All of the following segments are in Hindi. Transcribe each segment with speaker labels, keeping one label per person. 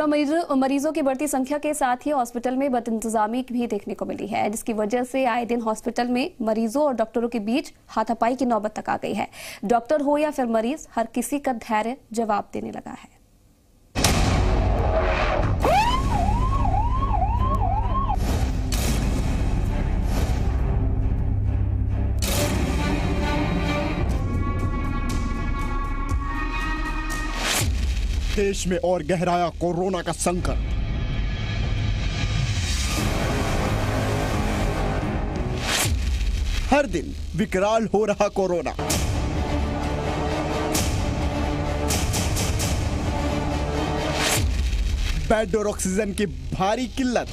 Speaker 1: कोरोना मरीजों की बढ़ती संख्या के साथ ही हॉस्पिटल में बदइंतजामी भी देखने को मिली है, जिसकी वजह से आए दिन हॉस्पिटल में मरीजों और डॉक्टरों के बीच हाथापाई की नौबत तक आ गई है। डॉक्टर हो या फिर मरीज, हर किसी का धैर्य जवाब देने लगा है।
Speaker 2: देश में और गहराया कोरोना का संकट। हर दिन विकराल हो रहा कोरोना। बेड और ऑक्सीजन की भारी किल्लत।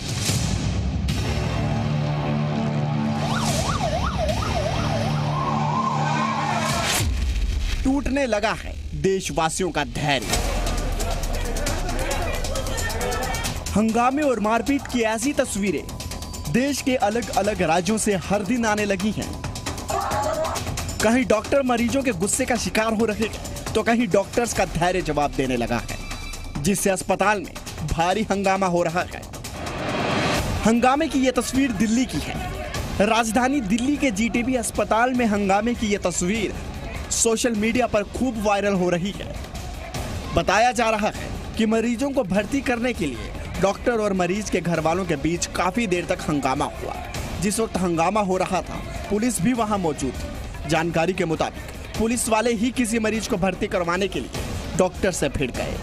Speaker 2: टूटने लगा है देशवासियों का धैर्य। हंगामे और मारपीट की ऐसी तस्वीरें देश के अलग अलग राज्यों से हर दिन आने लगी हैं। कहीं डॉक्टर मरीजों के गुस्से का शिकार हो रहे हैं, तो कहीं डॉक्टर्स का धैर्य जवाब देने लगा है, जिससे अस्पताल में भारी हंगामा हो रहा है। हंगामे की यह तस्वीर दिल्ली की है। राजधानी दिल्ली के जीटीबी अस्पताल में हंगामे की यह तस्वीर सोशल मीडिया पर खूब वायरल हो रही है। बताया जा रहा है कि मरीजों को भर्ती करने के लिए डॉक्टर और मरीज के घर वालों के बीच काफी देर तक हंगामा हुआ। जिस वक्त हंगामा हो रहा था, पुलिस भी वहां मौजूद थी। जानकारी के मुताबिक पुलिस वाले ही किसी मरीज को भर्ती करवाने के लिए डॉक्टर से भिड़ गए।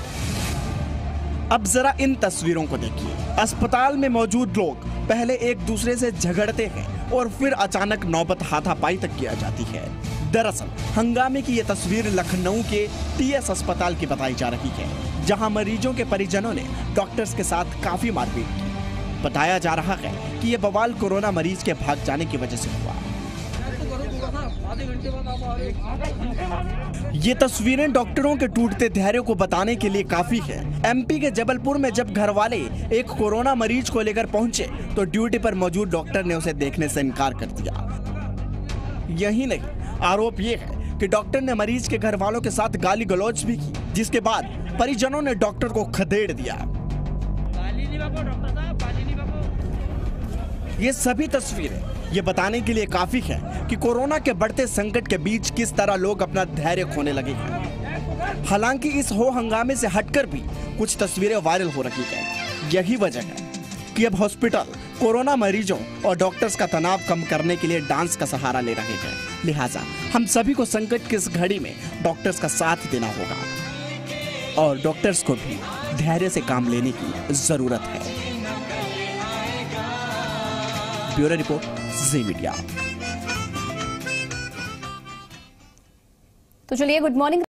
Speaker 2: अब जरा इन तस्वीरों को देखिए। अस्पताल में मौजूद लोग पहले एक दूसरे से झगड़ते हैं और फिर अचानक नौबत हाथापाई तक किया जाती है। दरअसल हंगामे की यह तस्वीर लखनऊ के टीएस अस्पताल की बताई जा रही है, जहां मरीजों के परिजनों ने डॉक्टर्स के साथ काफी मारपीट की। बताया जा रहा है कि यह बवाल कोरोना मरीज के भाग जाने की वजह से हुआ। ये तस्वीरें डॉक्टरों के टूटते धैर्य को बताने के लिए काफी है। एमपी के जबलपुर में जब घर वाले एक कोरोना मरीज को लेकर पहुंचे, तो ड्यूटी पर मौजूद डॉक्टर ने उसे देखने से इनकार कर दिया। यही नहीं, आरोप ये है कि डॉक्टर ने मरीज के घर वालों के साथ गाली गलौज भी की, जिसके बाद परिजनों ने डॉक्टर को खदेड़ दिया। ये सभी तस्वीरें ये बताने के लिए काफी है कि कोरोना के बढ़ते संकट के बीच किस तरह लोग अपना धैर्य खोने लगे हैं। हालांकि इस हो हंगामे से हटकर भी कुछ तस्वीरें वायरल हो रही हैं। यही वजह है कि अब हॉस्पिटल कोरोना मरीजों और डॉक्टर्स का तनाव कम करने के लिए डांस का सहारा ले रहे हैं। लिहाजा हम सभी को संकट की इस घड़ी में डॉक्टर्स का साथ देना होगा और डॉक्टर्स को भी धैर्य से काम लेने की जरूरत है। Bureau report, Zee media.
Speaker 1: तो चलिए, गुड मॉर्निंग।